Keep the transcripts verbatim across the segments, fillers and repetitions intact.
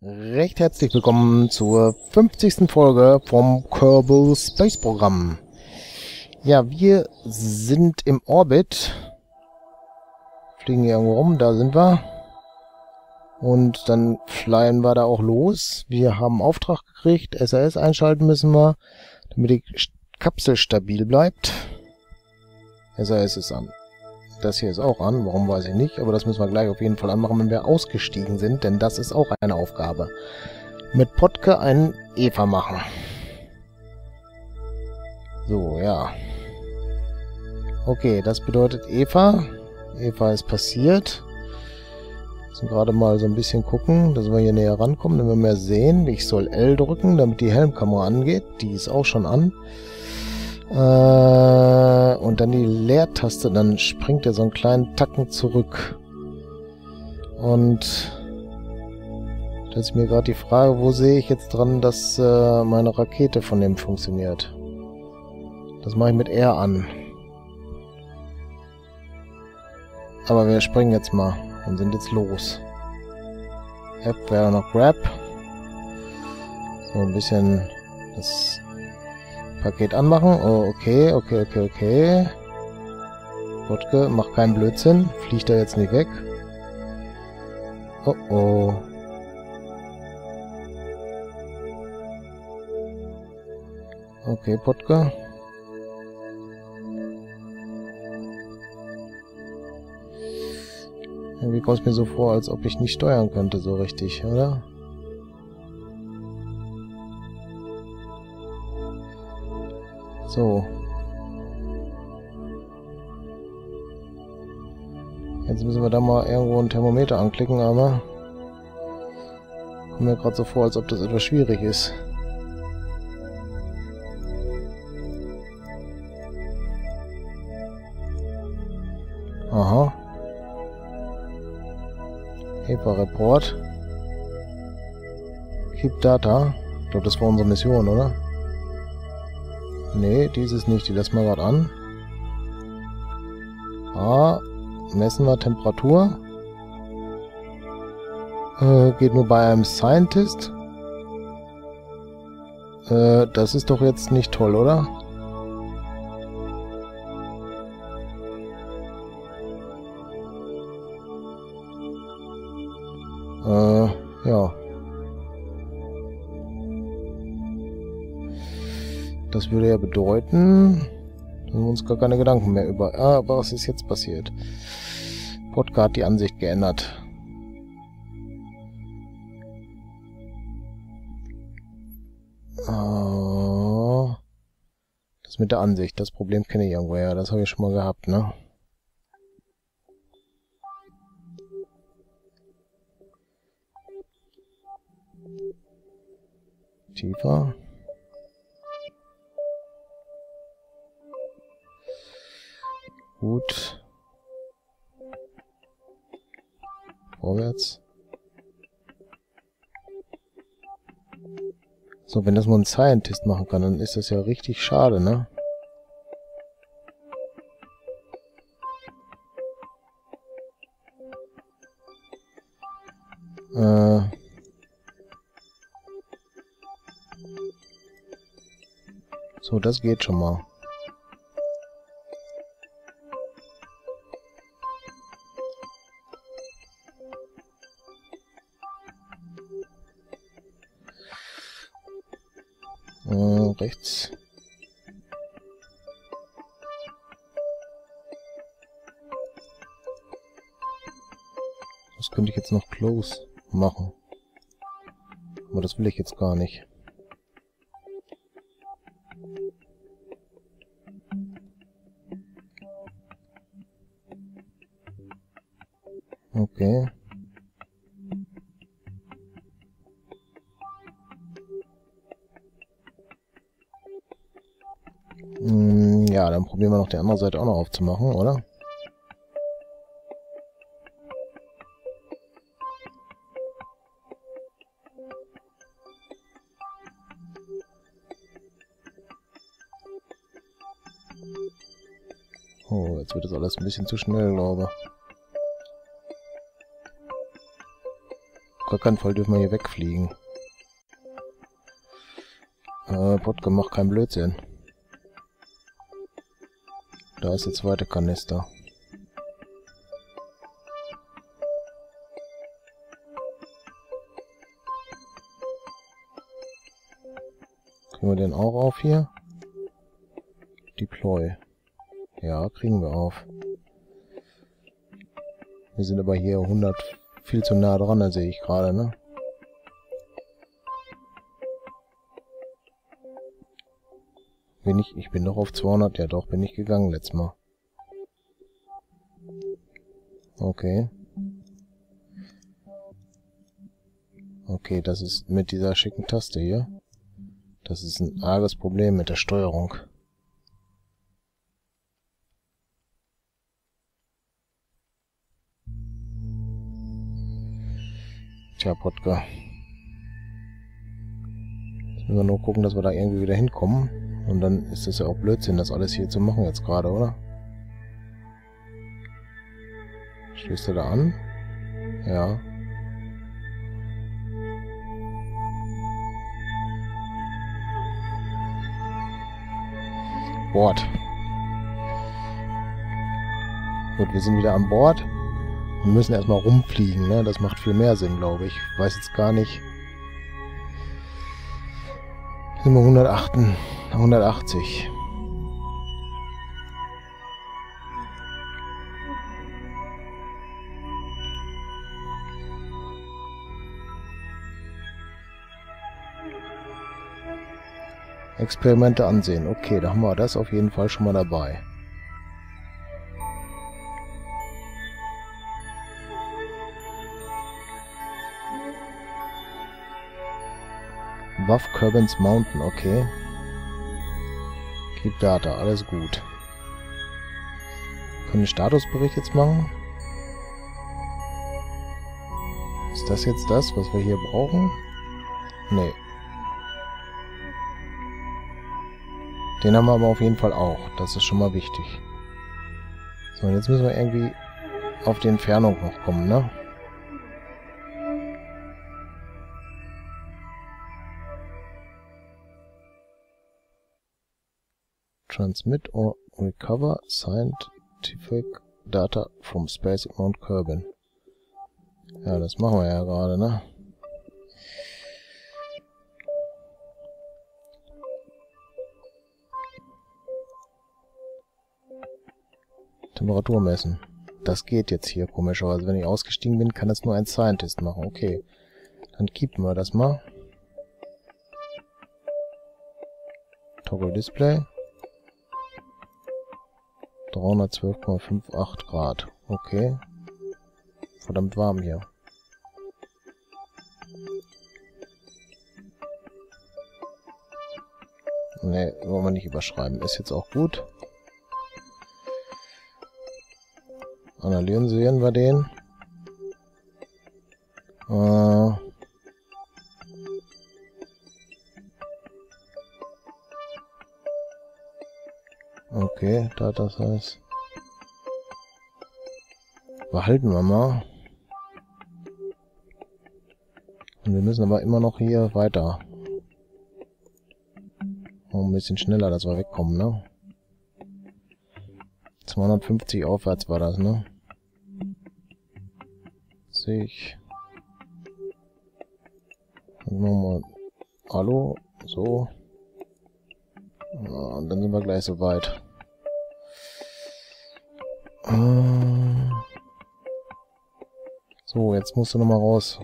Recht herzlich willkommen zur fünfzigsten Folge vom Kerbal Space Programm. Ja, wir sind im Orbit. Fliegen hier irgendwo rum, da sind wir. Und dann flyen wir da auch los. Wir haben Auftrag gekriegt, S A S einschalten müssen wir, damit die Kapsel stabil bleibt. S A S ist an. Das hier ist auch an, warum weiß ich nicht, aber das müssen wir gleich auf jeden Fall anmachen, wenn wir ausgestiegen sind, denn das ist auch eine Aufgabe. Mit Potke einen Eva machen. So, ja. Okay, das bedeutet Eva. Eva ist passiert. Wir müssen gerade mal so ein bisschen gucken, dass wir hier näher rankommen, damit wir mehr sehen. Ich soll L drücken, damit die Helmkamera angeht. Die ist auch schon an. Äh, und dann die Leertaste, dann springt er so einen kleinen Tacken zurück. Und da ist mir gerade die Frage, wo sehe ich jetzt dran, dass äh, meine Rakete von dem funktioniert. Das mache ich mit R an. Aber wir springen jetzt mal und sind jetzt los. F wäre noch Grab. So ein bisschen das Paket anmachen. Oh, okay, okay, okay, okay. Potke, mach keinen Blödsinn. Fliegt er jetzt nicht weg. Oh, oh. Okay, Potke. Irgendwie kommt es mir so vor, als ob ich nicht steuern könnte so richtig, oder? So. Jetzt müssen wir da mal irgendwo ein Thermometer anklicken, aber kommt mir gerade so vor, als ob das etwas schwierig ist. Aha. Eva Report. Keep Data. Ich glaube, das war unsere Mission, oder? Nee, dieses nicht. Die lassen wir gerade an. Ah, messen wir Temperatur. Äh, geht nur bei einem Scientist. Äh, das ist doch jetzt nicht toll, oder? Äh, ja. Das würde ja bedeuten, dass wir uns gar keine Gedanken mehr über... Ah, aber was ist jetzt passiert? Potke hat die Ansicht geändert. Ah, das mit der Ansicht, das Problem kenne ich irgendwo, ja. Das habe ich schon mal gehabt, ne? Tiefer. Gut. Vorwärts. So, wenn das nur ein Scientist machen kann, dann ist das ja richtig schade, ne? Äh. So, das geht schon mal. Äh, rechts. Das könnte ich jetzt noch close machen. Aber das will ich jetzt gar nicht. Okay. Hm, ja, dann probieren wir noch die andere Seite auch noch aufzumachen, oder? Oh, jetzt wird das alles ein bisschen zu schnell, glaube ich. gar keinen Fall dürfen wir hier wegfliegen. Äh, Podge, mach keinen Blödsinn. Da ist der zweite Kanister. Kriegen wir den auch auf hier? Deploy. Ja, kriegen wir auf. Wir sind aber hier hundert viel zu nah dran, da sehe ich gerade, ne? Bin ich, ich bin doch auf zweihundert, ja doch, bin ich gegangen letztes Mal. Okay. Okay, das ist mit dieser schicken Taste hier. Das ist ein arges Problem mit der Steuerung. Tja, Podge. Jetzt müssen wir nur gucken, dass wir da irgendwie wieder hinkommen. Und dann ist es ja auch Blödsinn, das alles hier zu machen jetzt gerade, oder? Stößt er da an? Ja. Bord. Gut, wir sind wieder an Bord. Wir müssen erstmal rumfliegen, ne? Das macht viel mehr Sinn, glaube ich. Ich weiß jetzt gar nicht. Sind wir hundertacht, hundertachtzig. Experimente ansehen. Okay, da haben wir das auf jeden Fall schon mal dabei. Waff Kerbins Mountain, okay. Keep Data, alles gut. Können wir einen Statusbericht jetzt machen? Ist das jetzt das, was wir hier brauchen? Nee. Den haben wir aber auf jeden Fall auch. Das ist schon mal wichtig. So, und jetzt müssen wir irgendwie auf die Entfernung noch kommen, ne? Transmit or recover scientific data from space at Mount Kerbin. Ja, das machen wir ja gerade, ne? Temperatur messen. Das geht jetzt hier komischerweise. Wenn ich ausgestiegen bin, kann das nur ein Scientist machen. Okay. Dann keepen wir das mal. Toggle Display. dreihundertzwölf Komma achtundfünfzig Grad. Okay. Verdammt warm hier. Ne, wollen wir nicht überschreiben. Ist jetzt auch gut. Analysieren wir den. Äh okay, da das heißt. Behalten wir mal. Und wir müssen aber immer noch hier weiter. Oh, ein bisschen schneller, dass wir wegkommen, ne? zweihundertfünfzig aufwärts war das, ne? Sehe ich. Nochmal. Hallo? So. Ja, und dann sind wir gleich so weit. So, jetzt musst du nochmal raus.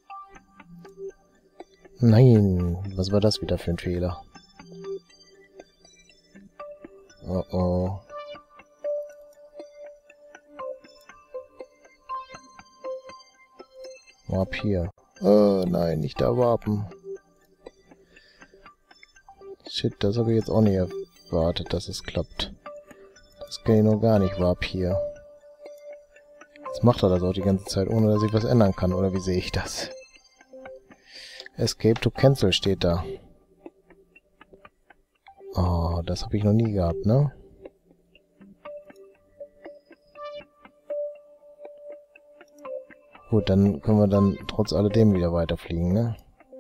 Nein, was war das wieder für ein Fehler? Oh oh. Warp hier. Oh nein, nicht da warpen. Shit, das habe ich jetzt auch nicht erwartet, dass es klappt. Das kann ich noch gar nicht, Warp hier. Jetzt macht er das auch die ganze Zeit, ohne dass ich was ändern kann, oder wie sehe ich das? Escape to Cancel steht da. Oh, das habe ich noch nie gehabt, ne? Gut, dann können wir dann trotz alledem wieder weiterfliegen, ne?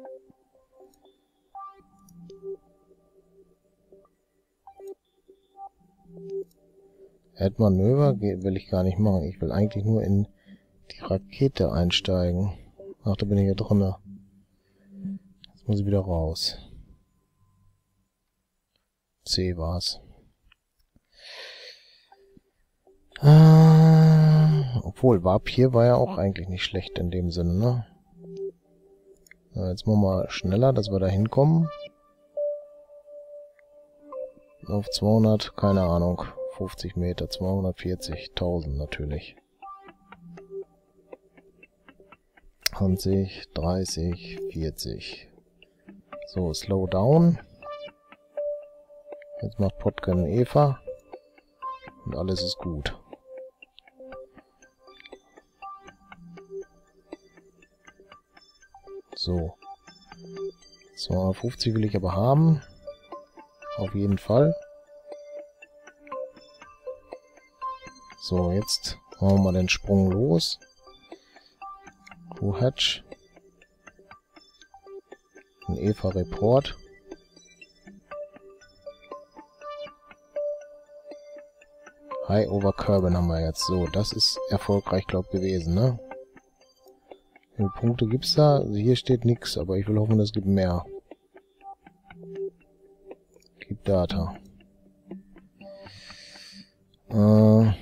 Erdmanöver will ich gar nicht machen. Ich will eigentlich nur in die Rakete einsteigen. Ach, da bin ich ja drin. Jetzt muss ich wieder raus. C war's. Äh, obwohl, Warp hier war ja auch eigentlich nicht schlecht in dem Sinne, ne? So, jetzt machen wir schneller, dass wir da hinkommen. Auf zweihundert, keine Ahnung, fünfzig Meter, zweihundertvierzigtausend natürlich. zwanzig, dreißig, vierzig. So, Slow Down. Jetzt macht Potken Eva. Und alles ist gut. So. zweihundertfünfzig will ich aber haben. Auf jeden Fall. So, jetzt machen wir mal den Sprung los. To Hatch. Ein Eva Report. High over Kerbin haben wir jetzt. So, das ist erfolgreich, glaube ich, gewesen, ne? Wie viele Punkte gibt's da? Also hier steht nichts, aber ich will hoffen, es gibt mehr. Keep Data. Äh...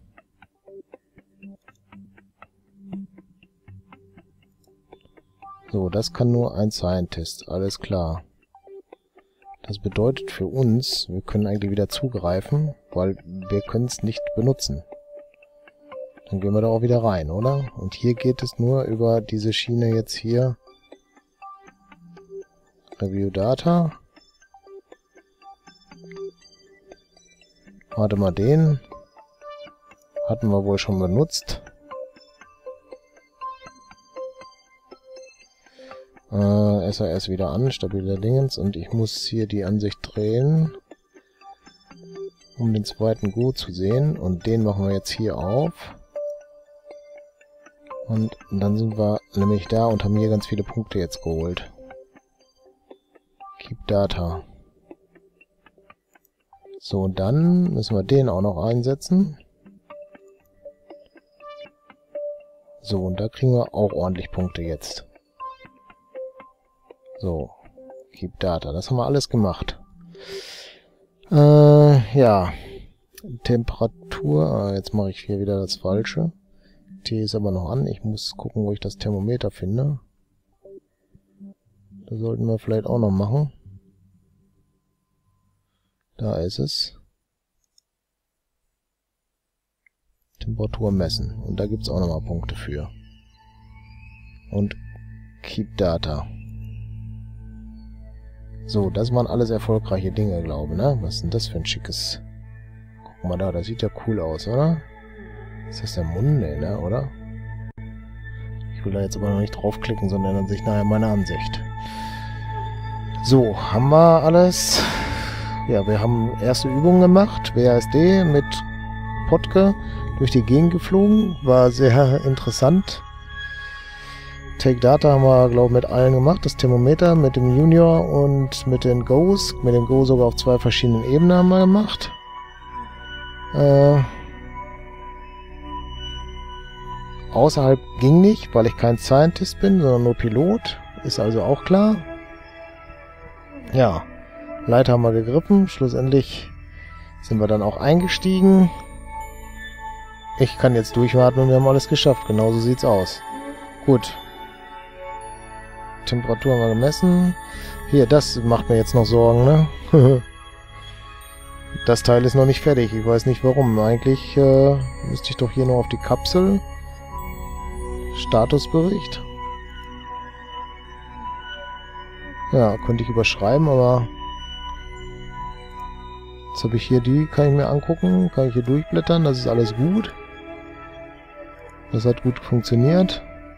So, das kann nur ein Scientist, alles klar. Das bedeutet für uns, wir können eigentlich wieder zugreifen, weil wir können es nicht benutzen. Dann gehen wir da auch wieder rein, oder? Und hier geht es nur über diese Schiene jetzt hier. Review Data. Warte mal, den hatten wir wohl schon benutzt. Äh, S A S wieder an, stabiler Dingens. Und ich muss hier die Ansicht drehen, um den zweiten gut zu sehen. Und den machen wir jetzt hier auf. Und dann sind wir nämlich da und haben hier ganz viele Punkte jetzt geholt. Keep Data. So, und dann müssen wir den auch noch einsetzen. So, und da kriegen wir auch ordentlich Punkte jetzt. So, Keep Data. Das haben wir alles gemacht. Äh, ja. Temperatur. Ah, jetzt mache ich hier wieder das Falsche. T ist aber noch an. Ich muss gucken, wo ich das Thermometer finde. Das sollten wir vielleicht auch noch machen. Da ist es. Temperatur messen. Und da gibt es auch nochmal Punkte für. Und Keep Data. So, das waren alles erfolgreiche Dinge, glaube ich, ne? Was ist denn das für ein schickes... Guck mal da, das sieht ja cool aus, oder? Ist das der Mund? Nee, ne, oder? Ich will da jetzt aber noch nicht draufklicken, sondern an sich nachher meine Ansicht. So, haben wir alles. Ja, wir haben erste Übungen gemacht. W A S D mit Potke durch die Gegend geflogen. War sehr interessant. Take Data haben wir, glaube ich, mit allen gemacht. Das Thermometer mit dem Junior und mit den Go's. Mit dem Go sogar auf zwei verschiedenen Ebenen haben wir gemacht. Äh... Außerhalb ging nicht, weil ich kein Scientist bin, sondern nur Pilot. Ist also auch klar. Ja, Leiter haben wir gegriffen. Schlussendlich sind wir dann auch eingestiegen. Ich kann jetzt durchwarten und wir haben alles geschafft. Genauso sieht's aus. Gut. Temperatur haben wir gemessen. Hier, das macht mir jetzt noch Sorgen, ne? Das Teil ist noch nicht fertig. Ich weiß nicht warum. Eigentlich äh, müsste ich doch hier nur auf die Kapsel. Statusbericht. Ja, könnte ich überschreiben, aber jetzt habe ich hier die, kann ich mir angucken, kann ich hier durchblättern, das ist alles gut. Das hat gut funktioniert.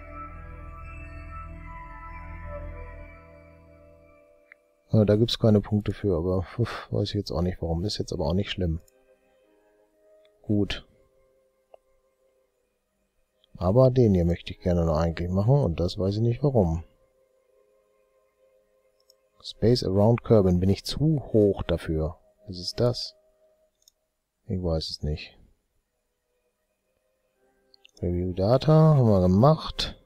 Ja, da gibt es keine Punkte für, aber uff, weiß ich jetzt auch nicht warum, ist jetzt aber auch nicht schlimm. Gut. Aber den hier möchte ich gerne noch eigentlich machen und das weiß ich nicht warum. Space around Kerbin. Bin ich zu hoch dafür? Was ist das? Ich weiß es nicht. Review Data haben wir gemacht.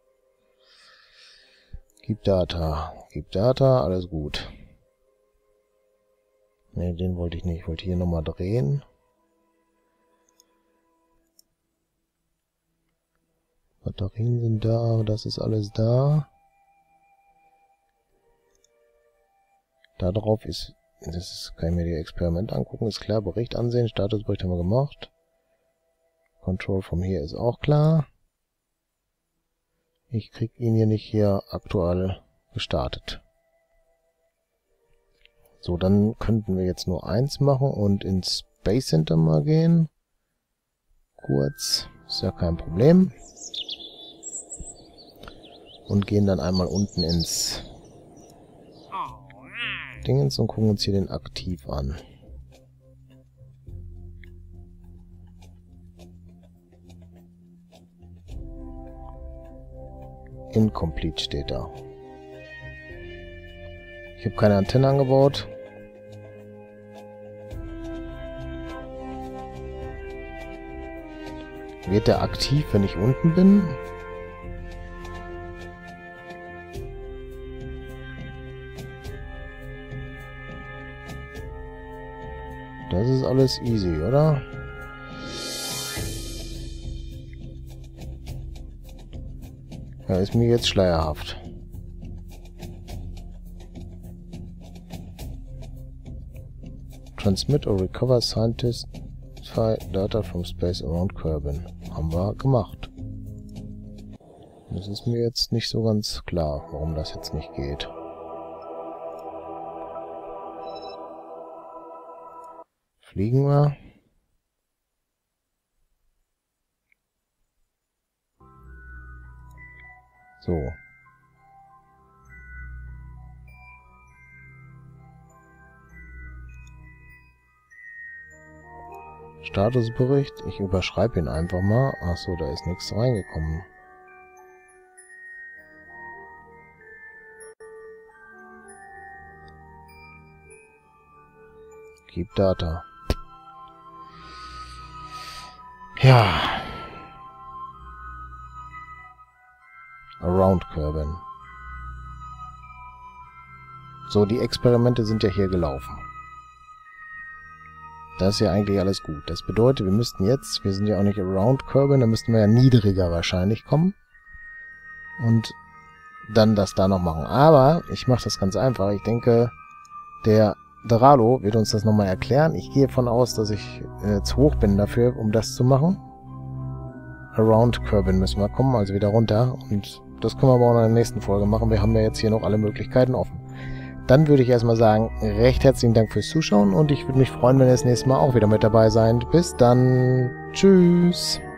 Gib Data. Gib Data. Alles gut. Ne, den wollte ich nicht. Ich wollte hier nochmal drehen. Batterien sind da. Das ist alles da. Da drauf ist... Das ist, kann ich mir die Experimente angucken. Ist klar. Bericht ansehen. Statusbericht haben wir gemacht. Control from here ist auch klar. Ich krieg ihn hier nicht hier aktuell gestartet. So, dann könnten wir jetzt nur eins machen und ins Space Center mal gehen. Kurz. Ist ja kein Problem. Und gehen dann einmal unten ins Dingens und gucken uns hier den Aktiv an. Incomplete steht da. Ich habe keine Antenne angebaut. Wird der aktiv, wenn ich unten bin? Das ist alles easy, oder? Ja, ist mir jetzt schleierhaft. Transmit or recover scientist data from space around Kerbin. Haben wir gemacht. Das ist mir jetzt nicht so ganz klar, warum das jetzt nicht geht. Fliegen wir. So. Statusbericht. Ich überschreibe ihn einfach mal. Achso, da ist nichts reingekommen. Keep Data. Ja. Around Kerbin. So, die Experimente sind ja hier gelaufen. Das ist ja eigentlich alles gut. Das bedeutet, wir müssten jetzt, wir sind ja auch nicht Around Kerbin, da müssten wir ja niedriger wahrscheinlich kommen. Und dann das da noch machen. Aber ich mache das ganz einfach. Ich denke, der Dralo wird uns das nochmal erklären. Ich gehe davon aus, dass ich äh, zu hoch bin dafür, um das zu machen. Around Kerbin müssen wir kommen, also wieder runter. Und das können wir aber auch in der nächsten Folge machen. Wir haben ja jetzt hier noch alle Möglichkeiten offen. Dann würde ich erstmal sagen, recht herzlichen Dank fürs Zuschauen und ich würde mich freuen, wenn ihr das nächste Mal auch wieder mit dabei seid. Bis dann. Tschüss.